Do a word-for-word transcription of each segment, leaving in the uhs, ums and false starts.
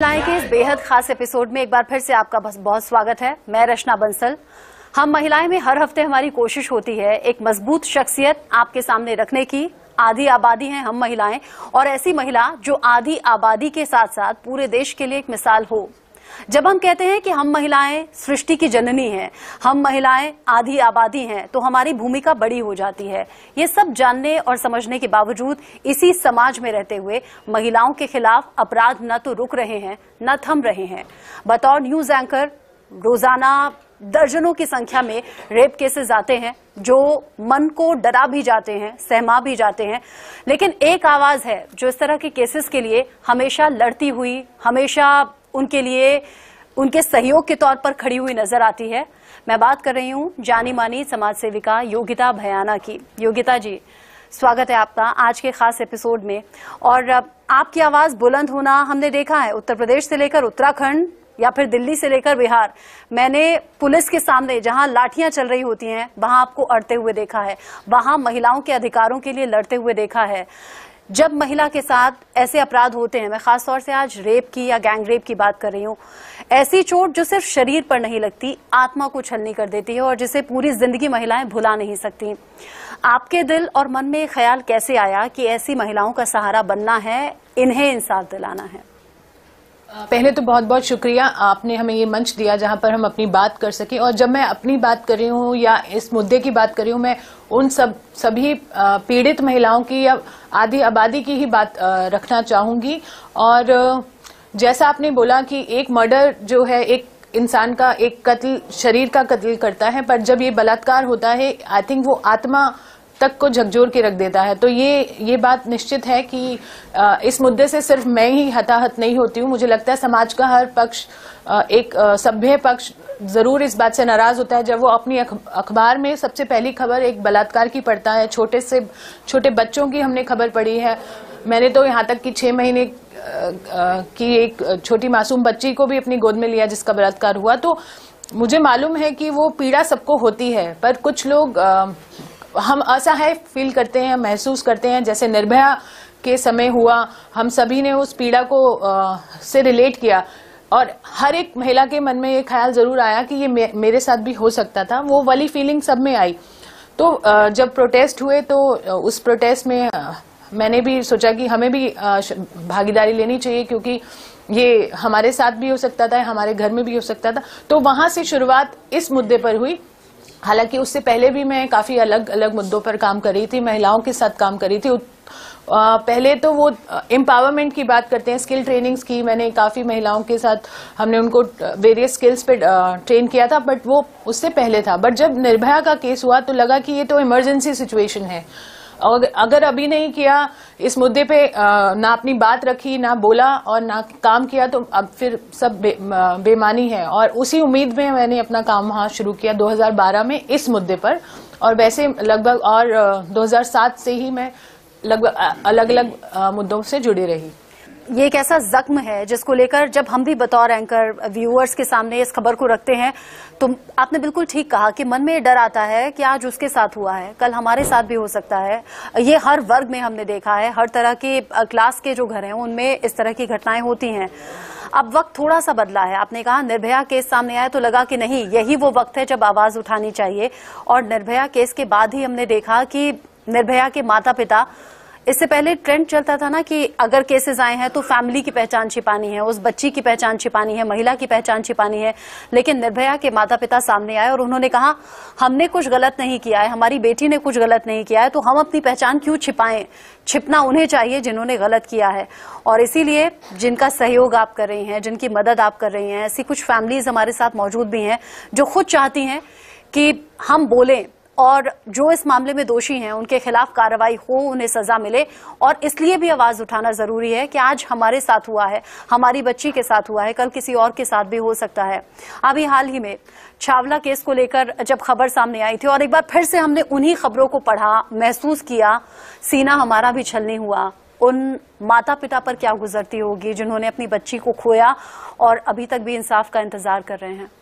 के इस बेहद खास एपिसोड में एक बार फिर से आपका बहुत स्वागत है। मैं रचना बंसल। हम महिलाएं में हर हफ्ते हमारी कोशिश होती है एक मजबूत शख्सियत आपके सामने रखने की। आधी आबादी हैं हम महिलाएं, और ऐसी महिला जो आधी आबादी के साथ साथ पूरे देश के लिए एक मिसाल हो। जब हम कहते हैं कि हम महिलाएं सृष्टि की जननी हैं, हम महिलाएं आधी आबादी हैं, तो हमारी भूमिका बड़ी हो जाती है। ये सब जानने और समझने के बावजूद इसी समाज में रहते हुए महिलाओं के खिलाफ अपराध न तो रुक रहे हैं न थम रहे हैं। बतौर न्यूज एंकर रोजाना दर्जनों की संख्या में रेप केसेस आते हैं जो मन को डरा भी जाते हैं, सहमा भी जाते हैं। लेकिन एक आवाज है जो इस तरह के केसेस के लिए हमेशा लड़ती हुई, हमेशा उनके लिए उनके सहयोग के तौर पर खड़ी हुई नजर आती है। मैं बात कर रही हूं जानी मानी समाज सेविका योगिता भयाना की। योगिता जी, स्वागत है आपका आज के खास एपिसोड में। और आपकी आवाज बुलंद होना हमने देखा है उत्तर प्रदेश से लेकर उत्तराखंड या फिर दिल्ली से लेकर बिहार। मैंने पुलिस के सामने जहां लाठियां चल रही होती हैं वहां आपको अड़ते हुए देखा है, वहां महिलाओं के अधिकारों के लिए लड़ते हुए देखा है। जब महिला के साथ ऐसे अपराध होते हैं, मैं खासतौर से आज रेप की या गैंग रेप की बात कर रही हूं, ऐसी चोट जो सिर्फ शरीर पर नहीं लगती, आत्मा को छलनी कर देती है और जिसे पूरी जिंदगी महिलाएं भुला नहीं सकती। आपके दिल और मन में ख्याल कैसे आया कि ऐसी महिलाओं का सहारा बनना है, इन्हें इंसाफ दिलाना है? पहले तो बहुत बहुत शुक्रिया, आपने हमें ये मंच दिया जहां पर हम अपनी बात कर सके। और जब मैं अपनी बात कर रही हूँ या इस मुद्दे की बात कर रही हूँ, मैं उन सब सभी पीड़ित महिलाओं की या आधी आबादी की ही बात रखना चाहूंगी। और जैसा आपने बोला कि एक मर्डर जो है एक इंसान का एक कत्ल, शरीर का कत्ल करता है, पर जब ये बलात्कार होता है आई थिंक वो आत्मा तक को झकझोर के रख देता है। तो ये ये बात निश्चित है कि आ, इस मुद्दे से सिर्फ मैं ही हताहत नहीं होती हूँ। मुझे लगता है समाज का हर पक्ष, आ, एक आ, सभ्य पक्ष जरूर इस बात से नाराज होता है जब वो अपनी अखबार में सबसे पहली खबर एक बलात्कार की पढ़ता है। छोटे से छोटे बच्चों की हमने खबर पढ़ी है। मैंने तो यहाँ तक कि छह महीने की एक छोटी मासूम बच्ची को भी अपनी गोद में लिया जिसका बलात्कार हुआ। तो मुझे मालूम है कि वो पीड़ा सबको होती है, पर कुछ लोग आ, हम असहाय फील करते हैं, महसूस करते हैं। जैसे निर्भया के समय हुआ, हम सभी ने उस पीड़ा को आ, से रिलेट किया और हर एक महिला के मन में ये ख्याल जरूर आया कि ये मे, मेरे साथ भी हो सकता था। वो वाली फीलिंग सब में आई। तो आ, जब प्रोटेस्ट हुए तो उस प्रोटेस्ट में आ, मैंने भी सोचा कि हमें भी आ, भागीदारी लेनी चाहिए, क्योंकि ये हमारे साथ भी हो सकता था, हमारे घर में भी हो सकता था। तो वहां से शुरुआत इस मुद्दे पर हुई। हालांकि उससे पहले भी मैं काफी अलग अलग मुद्दों पर काम कर रही थी, महिलाओं के साथ काम कर रही थी। पहले तो वो एम्पावरमेंट की बात करते हैं, स्किल ट्रेनिंग्स की। मैंने काफी महिलाओं के साथ, हमने उनको वेरियस स्किल्स पे ट्रेन किया था, बट वो उससे पहले था। बट जब निर्भया का केस हुआ तो लगा कि ये तो इमरजेंसी सिचुएशन है, और अगर अभी नहीं किया इस मुद्दे पे, ना अपनी बात रखी, ना बोला और ना काम किया, तो अब फिर सब बे, बेमानी है। और उसी उम्मीद में मैंने अपना काम वहाँ शुरू किया दो हज़ार बारह में इस मुद्दे पर। और वैसे लगभग और दो हज़ार सात से ही मैं लगभग अलग अलग मुद्दों से जुड़ी रही। ये एक ऐसा जख्म है जिसको लेकर जब हम भी बतौर एंकर व्यूअर्स के सामने इस खबर को रखते हैं, तो आपने बिल्कुल ठीक कहा कि मन में डर आता है कि आज उसके साथ हुआ है, कल हमारे साथ भी हो सकता है। ये हर वर्ग में हमने देखा है, हर तरह के क्लास के जो घर हैं उनमें इस तरह की घटनाएं होती हैं। अब वक्त थोड़ा सा बदला है। आपने कहा निर्भया केस सामने आया तो लगा कि नहीं, यही वो वक्त है जब आवाज उठानी चाहिए। और निर्भया केस के बाद ही हमने देखा कि निर्भया के माता पिता, इससे पहले ट्रेंड चलता था ना कि अगर केसेस आए हैं तो फैमिली की पहचान छिपानी है, उस बच्ची की पहचान छिपानी है, महिला की पहचान छिपानी है। लेकिन निर्भया के माता पिता सामने आए और उन्होंने कहा हमने कुछ गलत नहीं किया है, हमारी बेटी ने कुछ गलत नहीं किया है, तो हम अपनी पहचान क्यों छिपाएं? छिपना उन्हें चाहिए जिन्होंने गलत किया है। और इसीलिए जिनका सहयोग आप कर रही हैं, जिनकी मदद आप कर रही हैं, ऐसी कुछ फैमिलीज हमारे साथ मौजूद भी हैं जो खुद चाहती हैं कि हम बोलें और जो इस मामले में दोषी हैं उनके खिलाफ कार्रवाई हो, उन्हें सजा मिले। और इसलिए भी आवाज उठाना जरूरी है कि आज हमारे साथ हुआ है, हमारी बच्ची के साथ हुआ है, कल किसी और के साथ भी हो सकता है। अभी हाल ही में छावला केस को लेकर जब खबर सामने आई थी और एक बार फिर से हमने उन्हीं खबरों को पढ़ा, महसूस किया, सीना हमारा भी छलनी हुआ। उन माता पिता पर क्या गुजरती होगी जिन्होंने अपनी बच्ची को खोया और अभी तक भी इंसाफ का इंतजार कर रहे हैं।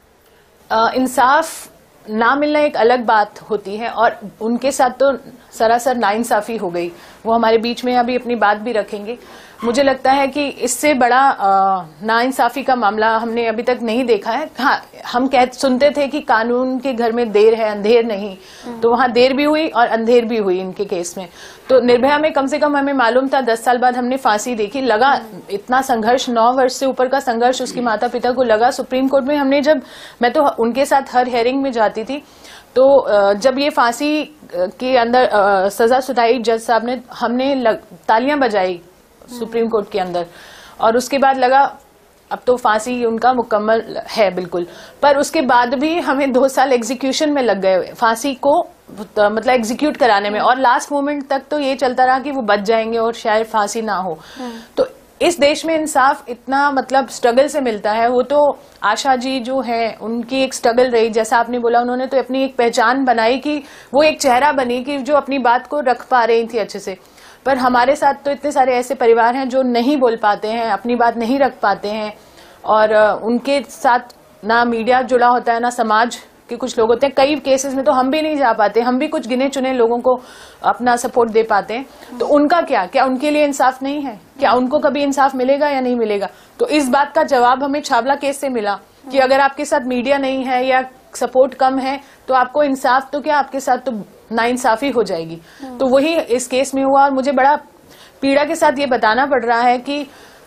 आ, इंसाफ ना मिलना एक अलग बात होती है, और उनके साथ तो सरासर नाइंसाफी हो गई। वो हमारे बीच में अभी अपनी बात भी रखेंगे। मुझे लगता है कि इससे बड़ा नाइंसाफी का मामला हमने अभी तक नहीं देखा है। हाँ, हम कह सुनते थे कि कानून के घर में देर है अंधेर नहीं, तो वहाँ देर भी हुई और अंधेर भी हुई इनके केस में। तो निर्भया में कम से कम हमें मालूम था दस साल बाद हमने फांसी देखी, लगा इतना संघर्ष, नौ वर्ष से ऊपर का संघर्ष उसकी माता पिता को लगा। सुप्रीम कोर्ट में हमने जब, मैं तो उनके साथ हर हेयरिंग में जाती थी, तो जब ये फांसी के अंदर सजा सुनाई जज साहब ने, हमने तालियां बजाई सुप्रीम कोर्ट के अंदर, और उसके बाद लगा अब तो फांसी उनका मुकम्मल है बिल्कुल। पर उसके बाद भी हमें दो साल एग्जीक्यूशन में लग गए फांसी को मतलब एग्जीक्यूट कराने में, और लास्ट मोमेंट तक तो ये चलता रहा कि वो बच जाएंगे और शायद फांसी ना हो। तो इस देश में इंसाफ इतना मतलब स्ट्रगल से मिलता है। वो तो आशा जी जो है उनकी एक स्ट्रगल रही, जैसा आपने बोला, उन्होंने तो अपनी एक पहचान बनाई कि वो एक चेहरा बनी कि जो अपनी बात को रख पा रही थी अच्छे से। पर हमारे साथ तो इतने सारे ऐसे परिवार हैं जो नहीं बोल पाते हैं, अपनी बात नहीं रख पाते हैं, और उनके साथ ना मीडिया जुड़ा होता है ना समाज के कुछ लोग होते हैं। कई केसेस में तो हम भी नहीं जा पाते, हम भी कुछ गिने चुने लोगों को अपना सपोर्ट दे पाते हैं। तो उनका क्या क्या उनके लिए इंसाफ नहीं है? क्या उनको कभी इंसाफ मिलेगा या नहीं मिलेगा? तो इस बात का जवाब हमें छावला केस से मिला कि अगर आपके साथ मीडिया नहीं है या सपोर्ट कम है तो आपको इंसाफ तो क्या, आपके साथ तो नाइंसाफी हो जाएगी। तो वही इस केस में हुआ, और मुझे बड़ा पीड़ा के साथ ये बताना पड़ रहा है कि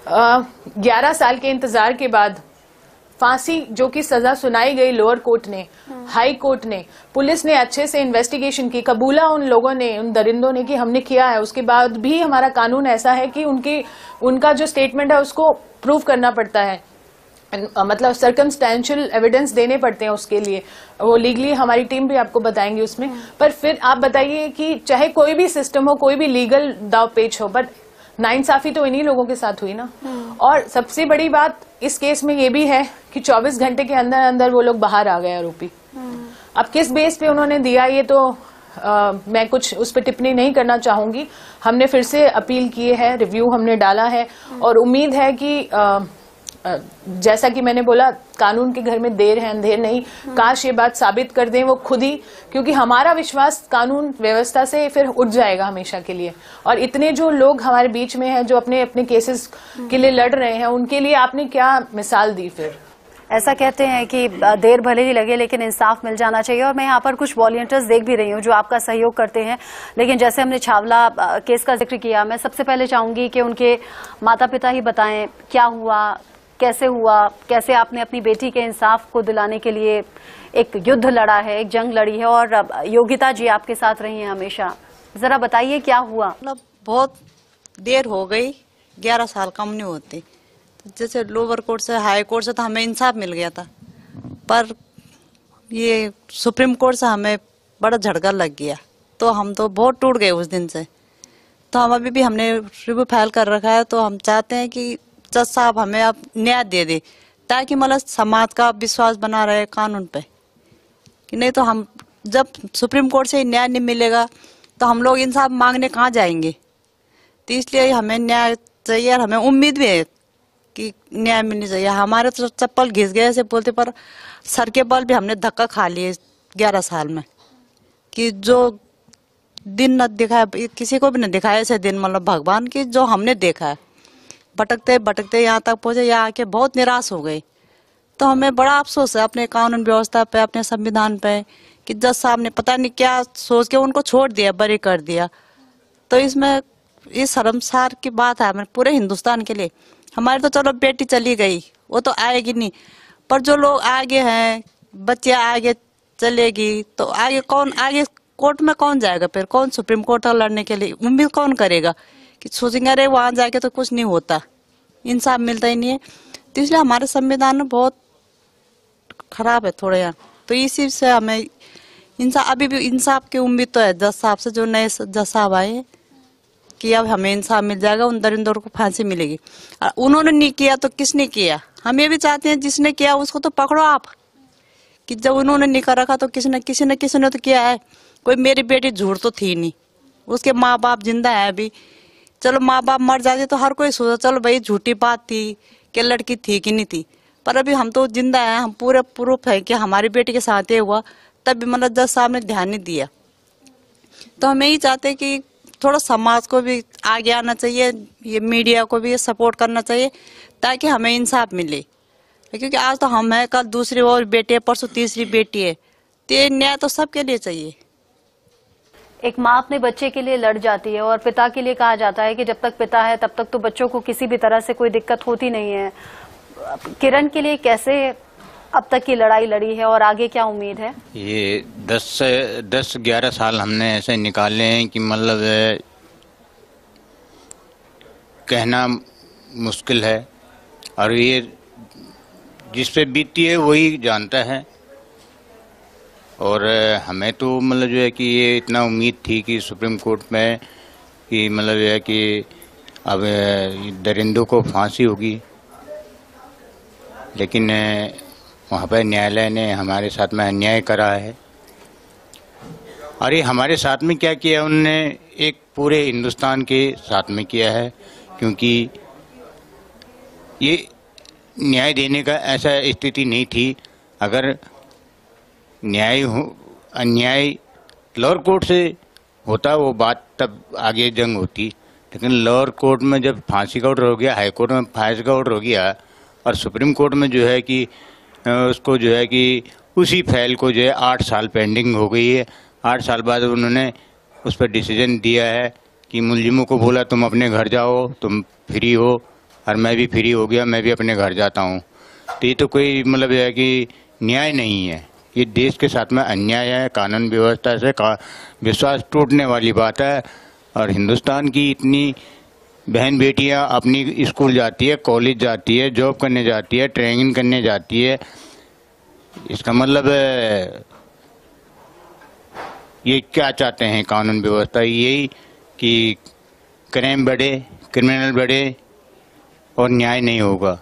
ग्यारह साल के इंतजार के बाद फांसी जो कि सजा सुनाई गई लोअर कोर्ट ने, हाई कोर्ट ने, पुलिस ने अच्छे से इन्वेस्टिगेशन की, कबूला उन लोगों ने, उन दरिंदों ने कि हमने किया है। उसके बाद भी हमारा कानून ऐसा है कि उनकी उनका जो स्टेटमेंट है उसको प्रूव करना पड़ता है, मतलब सर्कमस्टेंशियल एविडेंस देने पड़ते हैं उसके लिए। वो लीगली हमारी टीम भी आपको बताएंगे उसमें। पर फिर आप बताइए कि चाहे कोई भी सिस्टम हो, कोई भी लीगल दाव पेच हो, बट नाइंसाफी तो इन्हीं लोगों के साथ हुई ना। और सबसे बड़ी बात इस केस में ये भी है कि चौबीस घंटे के अंदर अंदर वो लोग बाहर आ गए आरोपी। अब किस बेस पे उन्होंने दिया ये तो आ, मैं कुछ उस पर टिप्पणी नहीं करना चाहूंगी। हमने फिर से अपील किए है, रिव्यू हमने डाला है, और उम्मीद है कि आ, जैसा कि मैंने बोला, कानून के घर में देर है अंधेर नहीं। काश ये बात साबित कर दें वो खुद ही, क्योंकि हमारा विश्वास कानून व्यवस्था से फिर उठ जाएगा हमेशा के लिए। और इतने जो लोग हमारे बीच में हैं जो अपने अपने केसेस के लिए लड़ रहे हैं, उनके लिए आपने क्या मिसाल दी? फिर ऐसा कहते हैं कि देर भले ही लगे लेकिन इंसाफ मिल जाना चाहिए। और मैं यहाँ पर कुछ वॉलंटियर्स देख भी रही हूँ जो आपका सहयोग करते हैं। लेकिन जैसे हमने छावला केस का जिक्र किया, मैं सबसे पहले चाहूंगी कि उनके माता पिता ही बताएं क्या हुआ, कैसे हुआ, कैसे आपने अपनी बेटी के इंसाफ को दिलाने के लिए एक युद्ध लड़ा है, एक जंग लड़ी है। और योगिता जी आपके साथ रही हैं हमेशा, जरा बताइए क्या हुआ। मतलब बहुत देर हो गई, ग्यारह साल कम नहीं होते। जैसे लोअर कोर्ट से हाई कोर्ट से तो हमें इंसाफ मिल गया था, पर ये सुप्रीम कोर्ट से हमें बड़ा झटका लग गया, तो हम तो बहुत टूट गए उस दिन से। तो हम अभी भी हमने रिव्यू फाइल कर रखा है, तो हम चाहते हैं कि जज साहब हमें अब न्याय दे दे, ताकि मतलब समाज का विश्वास बना रहे कानून पे। कि नहीं तो हम जब सुप्रीम कोर्ट से न्याय नहीं मिलेगा तो हम लोग इंसाफ मांगने कहाँ जाएंगे। तो इसलिए हमें न्याय चाहिए, और हमें उम्मीद भी है कि न्याय मिलनी चाहिए। हमारे तो चप्पल घिस गए ऐसे बोलते, पर सर के बल भी हमने धक्का खा लिए ग्यारह साल में, कि जो दिन न दिखाया, किसी को भी न दिखाया ऐसे दिन, मतलब भगवान की जो हमने देखा है। भटकते भटकते यहाँ तक पहुंचे, यहाँ आके बहुत निराश हो गए। तो हमें बड़ा अफसोस है अपने कानून व्यवस्था पे, अपने संविधान पे, कि जज साहब ने पता नहीं क्या सोच के उनको छोड़ दिया, बरी कर दिया। तो इसमें इस शर्मसार की बात है हमारे पूरे हिंदुस्तान के लिए। हमारी तो चलो बेटी चली गई, वो तो आएगी नहीं, पर जो लोग आगे हैं, बच्चे आगे चलेगी, तो आगे कौन, आगे कोर्ट में कौन जाएगा? फिर कौन सुप्रीम कोर्ट तक लड़ने के लिए उम्मीद कौन करेगा? कि सोचेंगे अरे वहां जाके तो कुछ नहीं होता, इंसाफ मिलता ही नहीं है। तो इसलिए हमारे संविधान में बहुत खराब है थोड़े यहाँ। तो इसी से हमें इंसाफ, अभी भी इंसाफ की उम्मीद तो है जज साहब से, जो नए जज साहब आए, कि अब हमें इंसाफ मिल जाएगा, उन दरिंदों को फांसी मिलेगी। और उन्होंने नहीं किया तो किसने किया? हम ये भी चाहते हैं जिसने किया उसको तो पकड़ो आप, कि जब उन्होंने नहीं कर रखा तो किसी न किसी ने किसी ने तो किया है। कोई मेरी बेटी झूठ तो थी नहीं, उसके माँ बाप जिंदा है अभी। चलो माँ बाप मर जाते तो हर कोई सोचा चलो भाई झूठी बात थी कि लड़की थी कि नहीं थी, पर अभी हम तो जिंदा हैं, हम पूरे प्रूफ है कि हमारी बेटी के साथ ये हुआ, तब भी मतलब जज साहब ने ध्यान नहीं दिया। तो हम यही चाहते कि थोड़ा समाज को भी आगे आना चाहिए, ये मीडिया को भी सपोर्ट करना चाहिए ताकि हमें इंसाफ मिले, क्योंकि आज तो हम हैं, कल दूसरी और बेटी है, परसों तीसरी बेटी है, तो ये न्याय तो सबके लिए चाहिए। एक माँ अपने बच्चे के लिए लड़ जाती है और पिता के लिए कहा जाता है कि जब तक पिता है तब तक तो बच्चों को किसी भी तरह से कोई दिक्कत होती नहीं है। किरण के लिए कैसे अब तक की लड़ाई लड़ी है और आगे क्या उम्मीद है? ये दस से दस ग्यारह साल हमने ऐसे निकाले हैं कि मतलब कहना मुश्किल है, और ये जिस पे बीती है वही जानता है। और हमें तो मतलब जो है कि ये इतना उम्मीद थी कि सुप्रीम कोर्ट में कि मतलब जो है कि अब दरिंदों को फांसी होगी, लेकिन वहाँ पर न्यायालय ने हमारे साथ में अन्याय करा है। और ये हमारे साथ में क्या किया उन्होंने, एक पूरे हिंदुस्तान के साथ में किया है, क्योंकि ये न्याय देने का ऐसा स्थिति नहीं थी। अगर न्याय हो अन्याय लोअर कोर्ट से होता वो बात तब आगे जंग होती, लेकिन लोअर कोर्ट में जब फांसी का ऑर्डर हो गया, हाई कोर्ट में फांसी का ऑर्डर हो गया, और सुप्रीम कोर्ट में जो है कि उसको जो है कि उसी फाइल को जो है आठ साल पेंडिंग हो गई है। आठ साल बाद उन्होंने उस पर डिसीजन दिया है कि मुलजिमों को बोला तुम अपने घर जाओ, तुम फ्री हो, और मैं भी फ्री हो गया, मैं भी अपने घर जाता हूँ। तो ये तो कोई मतलब है कि न्याय नहीं है, ये देश के साथ में अन्याय है, कानून व्यवस्था से का विश्वास टूटने वाली बात है। और हिंदुस्तान की इतनी बहन बेटियां अपनी स्कूल जाती है, कॉलेज जाती है, जॉब करने जाती है, ट्रेनिंग करने जाती है, इसका मतलब है ये क्या चाहते हैं कानून व्यवस्था, यही कि क्राइम बढ़े, क्रिमिनल बढ़े और न्याय नहीं होगा।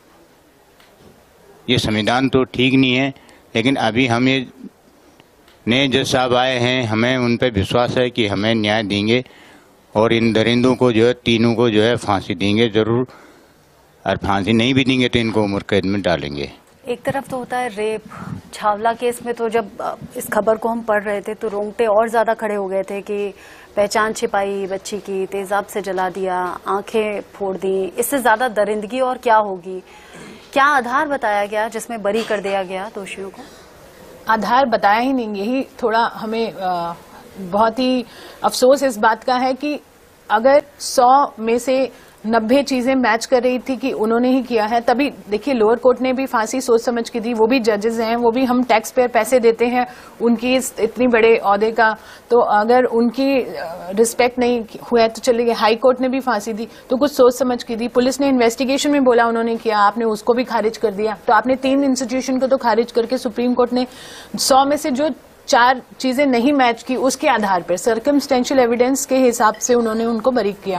ये संविधान तो ठीक नहीं है, लेकिन अभी हम ये नए जज साहब आए हैं, हमें उन पर विश्वास है कि हमें न्याय देंगे और इन दरिंदों को जो है तीनों को जो है फांसी देंगे ज़रूर, और फांसी नहीं भी देंगे तो इनको उम्र कैद में डालेंगे। एक तरफ तो होता है रेप, छावला केस में तो जब इस खबर को हम पढ़ रहे थे तो रोंगटे और ज्यादा खड़े हो गए थे कि पहचान छिपाई बच्ची की, तेजाब से जला दिया, आंखें फोड़ दी, इससे ज्यादा दरिंदगी और क्या होगी? क्या आधार बताया गया जिसमें बरी कर दिया गया दोषियों को? आधार बताया ही नहीं, यही थोड़ा हमें आ, बहुत ही अफसोस इस बात का है कि अगर सौ में से नब्बे चीजें मैच कर रही थी कि उन्होंने ही किया है, तभी देखिए लोअर कोर्ट ने भी फांसी सोच समझ के दी, वो भी जजेस हैं, वो भी हम टैक्स पेयर पैसे देते हैं उनकी इतनी बड़े ओहदे का, तो अगर उनकी रिस्पेक्ट नहीं हुआ है तो चलिए हाई कोर्ट ने भी फांसी दी तो कुछ सोच समझ के दी। पुलिस ने इन्वेस्टिगेशन में बोला उन्होंने किया, आपने उसको भी खारिज कर दिया। तो आपने तीन इंस्टीट्यूशन को तो खारिज करके सुप्रीम कोर्ट ने सौ में से जो चार चीजें नहीं मैच की उसके आधार पर सर्कमस्टेंशियल एविडेंस के हिसाब से उन्होंने उनको बरी किया।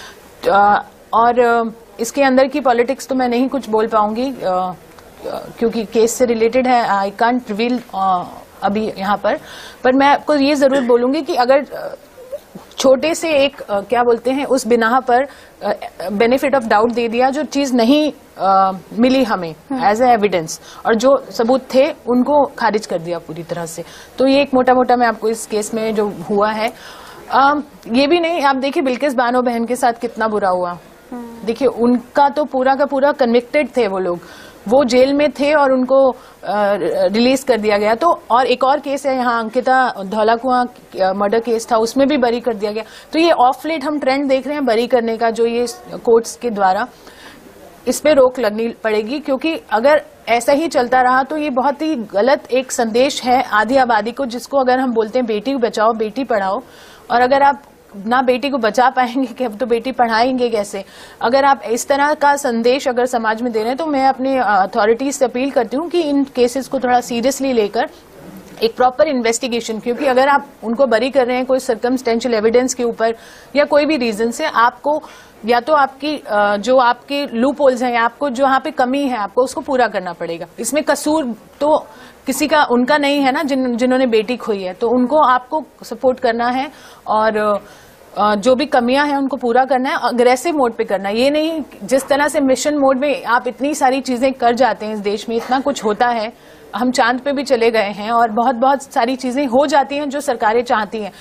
और इसके अंदर की पॉलिटिक्स तो मैं नहीं कुछ बोल पाऊंगी क्योंकि केस से रिलेटेड है, आई कांट रिवील अभी यहाँ पर पर मैं आपको ये जरूर बोलूंगी कि अगर छोटे से एक क्या बोलते हैं उस बिना पर बेनिफिट ऑफ डाउट दे दिया, जो चीज नहीं आ, मिली हमें एज ए एविडेंस और जो सबूत थे उनको खारिज कर दिया पूरी तरह से, तो ये एक मोटा मोटा मैं आपको इस केस में जो हुआ है। आ, ये भी नहीं, आप देखिए बिल्किस बानो बहन के साथ कितना बुरा हुआ। देखिए उनका तो पूरा का पूरा कन्विक्टेड थे वो लोग, वो जेल में थे और उनको रिलीज कर दिया गया। तो और एक और केस है यहाँ अंकिता धौलाकुआं मर्डर केस था, उसमें भी बरी कर दिया गया। तो ये ऑफ लेट हम ट्रेंड देख रहे हैं बरी करने का, जो ये कोर्ट्स के द्वारा इस पे रोक लगनी पड़ेगी, क्योंकि अगर ऐसा ही चलता रहा तो ये बहुत ही गलत एक संदेश है आधी आबादी को, जिसको अगर हम बोलते हैं बेटी बचाओ बेटी पढ़ाओ, और अगर आप ना बेटी को बचा पाएंगे कि अब तो बेटी पढ़ाएंगे कैसे, अगर आप इस तरह का संदेश अगर समाज में दे रहे हैं, तो मैं अपने अथॉरिटीज से अपील करती हूँ कि इन केसेस को थोड़ा सीरियसली लेकर एक प्रॉपर इन्वेस्टिगेशन, क्योंकि अगर आप उनको बरी कर रहे हैं कोई सर्कमस्टेंशियल एविडेंस के ऊपर या कोई भी रीजन से, आपको या तो आपकी जो आपके लूप होल्स हैं, आपको जो यहाँ पे कमी है आपको उसको पूरा करना पड़ेगा। इसमें कसूर तो किसी का उनका नहीं है ना, जिन जिन्होंने बेटी खोई है, तो उनको आपको सपोर्ट करना है और जो भी कमियां हैं उनको पूरा करना है, अग्रेसिव मोड पे करना है। ये नहीं जिस तरह से मिशन मोड में आप इतनी सारी चीजें कर जाते हैं, इस देश में इतना कुछ होता है, हम चांद पे भी चले गए हैं और बहुत बहुत सारी चीजें हो जाती हैं जो सरकारें चाहती हैं।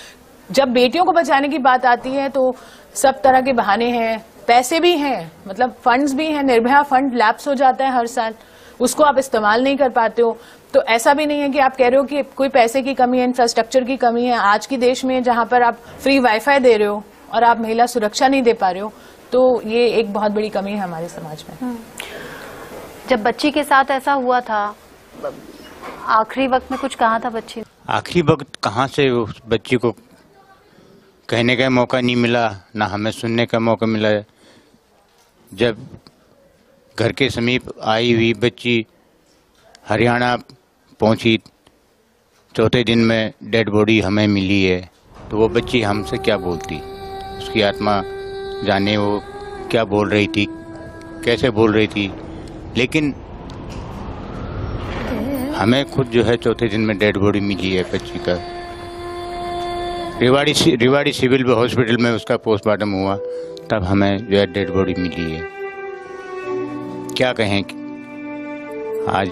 जब बेटियों को बचाने की बात आती है तो सब तरह के बहाने हैं, पैसे भी हैं, मतलब फंड्स भी हैं। निर्भया फंड लैप्स हो जाता है हर साल, उसको आप इस्तेमाल नहीं कर पाते हो। तो ऐसा भी नहीं है कि आप कह रहे हो कि कोई पैसे की कमी है, इंफ्रास्ट्रक्चर की कमी है। आज की देश में जहां पर आप फ्री वाईफाई दे रहे हो और आप महिला सुरक्षा नहीं दे पा रहे हो, तो ये एक बहुत बड़ी कमी है हमारे समाज में। जब बच्ची के साथ ऐसा हुआ था, आखिरी वक्त में कुछ कहा था बच्ची? आखिरी वक्त कहाँ से उस बच्ची को कहने का मौका नहीं मिला, ना हमें सुनने का मौका मिला। जब घर के समीप आई हुई बच्ची हरियाणा पहुंची, चौथे दिन में डेड बॉडी हमें मिली है, तो वो बच्ची हमसे क्या बोलती, उसकी आत्मा जाने वो क्या बोल रही थी, कैसे बोल रही थी। लेकिन हमें खुद जो है चौथे दिन में डेड बॉडी मिली है बच्ची का। रिवाड़ी रिवाड़ी सिविल हॉस्पिटल में उसका पोस्टमार्टम हुआ, तब हमें जो है डेड बॉडी मिली है। क्या कहें, आज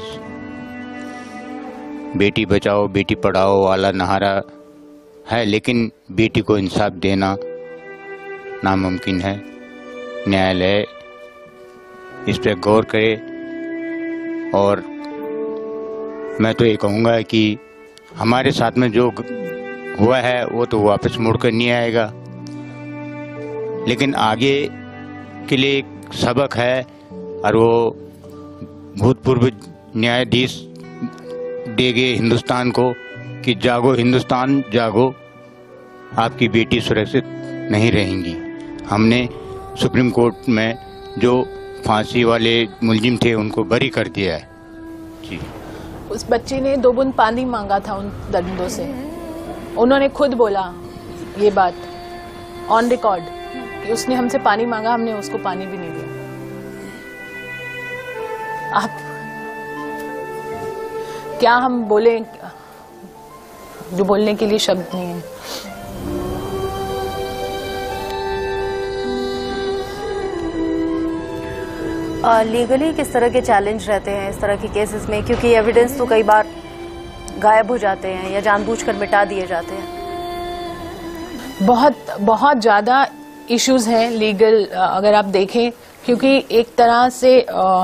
बेटी बचाओ बेटी पढ़ाओ वाला नारा है, लेकिन बेटी को इंसाफ देना नामुमकिन है। न्यायालय इस पर गौर करे, और मैं तो ये कहूँगा कि हमारे साथ में जो हुआ है वो तो वापस मुड़कर नहीं आएगा, लेकिन आगे के लिए एक सबक है, और वो भूतपूर्व न्यायाधीश देंगे हिंदुस्तान को कि जागो हिंदुस्तान जागो, आपकी बेटी सुरक्षित नहीं रहेंगी। हमने सुप्रीम कोर्ट में जो फांसी वाले मुलजिम थे उनको बरी कर दिया है जी। उस बच्ची ने दो बूंद पानी मांगा था उन दरिंदों से, उन्होंने खुद बोला ये बात ऑन रिकॉर्ड कि उसने हमसे पानी मांगा, हमने उसको पानी भी नहीं दिया। आप क्या हम बोले, जो बोलने के लिए शब्द नहीं है। लीगली किस तरह के चैलेंज रहते हैं इस तरह के केसेस में, क्योंकि एविडेंस तो कई बार गायब हो जाते हैं या जानबूझकर मिटा दिए जाते हैं? बहुत बहुत ज्यादा इश्यूज हैं लीगल, अगर आप देखें, क्योंकि एक तरह से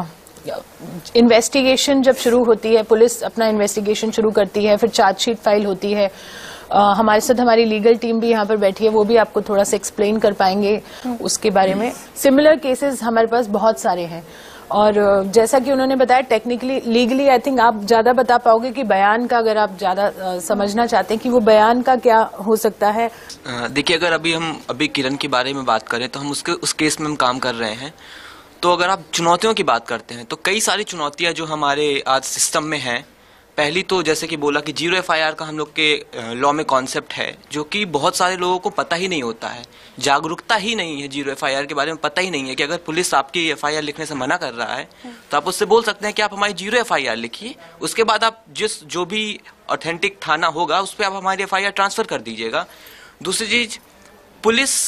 इन्वेस्टिगेशन जब शुरू होती है, पुलिस अपना इन्वेस्टिगेशन शुरू करती है, फिर चार्जशीट फाइल होती है। आ, हमारे साथ हमारी लीगल टीम भी यहाँ पर बैठी है, वो भी आपको थोड़ा सा एक्सप्लेन कर पाएंगे उसके बारे में। सिमिलर केसेस हमारे पास बहुत सारे हैं, और जैसा कि उन्होंने बताया टेक्निकली लीगली आई थिंक आप ज्यादा बता पाओगे कि बयान का, अगर आप ज्यादा समझना चाहते हैं कि वो बयान का क्या हो सकता है। देखिए, अगर अभी हम अभी किरण के बारे में बात करें तो हम उसके उस केस में हम काम कर रहे हैं। तो अगर आप चुनौतियों की बात करते हैं तो कई सारी चुनौतियां जो हमारे आज सिस्टम में हैं। पहली तो जैसे कि बोला कि जीरो एफ आई आर का हम लोग के लॉ में कॉन्सेप्ट है, जो कि बहुत सारे लोगों को पता ही नहीं होता है, जागरूकता ही नहीं है, जीरो एफ आई आर के बारे में पता ही नहीं है कि अगर पुलिस आपकी एफ आई आर लिखने से मना कर रहा है तो आप उससे बोल सकते हैं कि आप हमारी जीरो एफ आई आर लिखिए, उसके बाद आप जिस जो भी ऑथेंटिक थाना होगा उस पर आप हमारी एफ आई आर ट्रांसफर कर दीजिएगा। दूसरी चीज, पुलिस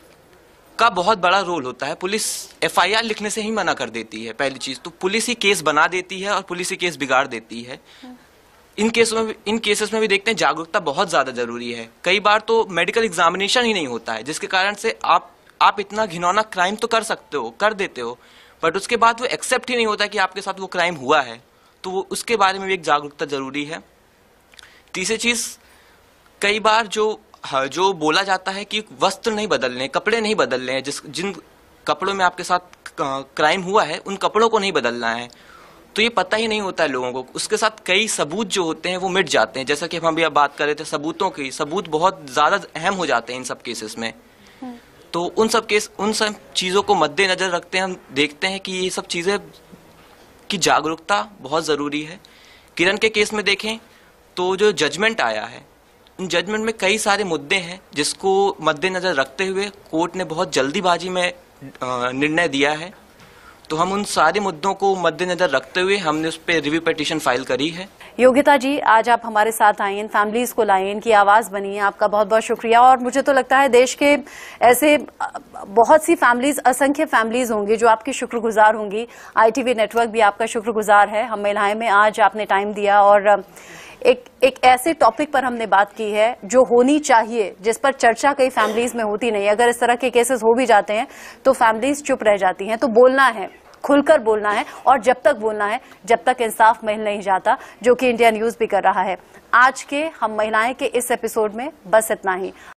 का बहुत बड़ा रोल होता है, पुलिस एफ आई आर लिखने से ही मना कर देती है। पहली चीज तो पुलिस ही केस बना देती है और पुलिस ही केस बिगाड़ देती है। इन केसों में इन केसेस में भी देखते हैं जागरूकता बहुत ज्यादा जरूरी है। कई बार तो मेडिकल एग्जामिनेशन ही नहीं होता है, जिसके कारण से आप आप इतना घिनौना क्राइम तो कर सकते हो, कर देते हो, बट उसके बाद वो एक्सेप्ट ही नहीं होता कि आपके साथ वो क्राइम हुआ है, तो वो उसके बारे में भी एक जागरूकता जरूरी है। तीसरी चीज, कई बार जो जो बोला जाता है कि वस्त्र नहीं बदलने, कपड़े नहीं बदलने हैं, जिस जिन कपड़ों में आपके साथ क्राइम हुआ है उन कपड़ों को नहीं बदलना है, तो ये पता ही नहीं होता है लोगों को। उसके साथ कई सबूत जो होते हैं वो मिट जाते हैं, जैसा कि हम अभी अब बात कर रहे थे सबूतों की, सबूत बहुत ज्यादा अहम हो जाते हैं इन सब केसेस में। तो उन सब केस उन सब चीजों को मद्देनजर रखते हैं हम देखते हैं कि ये सब चीजें की जागरूकता बहुत जरूरी है। किरण के केस में देखें तो जो जजमेंट आया है, उन जजमेंट में कई सारे मुद्दे हैं जिसको मद्देनजर रखते हुए कोर्ट ने बहुत जल्दीबाजी में निर्णय दिया है। तो हम उन सारे मुद्दों को मद्देनजर रखते हुए हमने उस पर रिव्यू पिटीशन फाइल करी है। योगिता जी, आज आप हमारे साथ आई, इन फैमिलीज को लाई, इनकी आवाज बनी है, आपका बहुत बहुत शुक्रिया। और मुझे तो लगता है देश के ऐसे बहुत सी फैमिलीज, असंख्य फैमिलीज होंगी जो आपकी शुक्रगुजार होंगी। आई टी वी नेटवर्क भी आपका शुक्रगुजार है। हम महिलाएं में आज आपने टाइम दिया और एक एक ऐसे टॉपिक पर हमने बात की है जो होनी चाहिए, जिस पर चर्चा कई फैमिलीज में होती नहीं। अगर इस तरह के केसेस हो भी जाते हैं तो फैमिलीज चुप रह जाती हैं। तो बोलना है, खुलकर बोलना है, और जब तक बोलना है जब तक इंसाफ मिल नहीं जाता, जो कि इंडिया न्यूज भी कर रहा है। आज के हम महिलाएं के इस एपिसोड में बस इतना ही।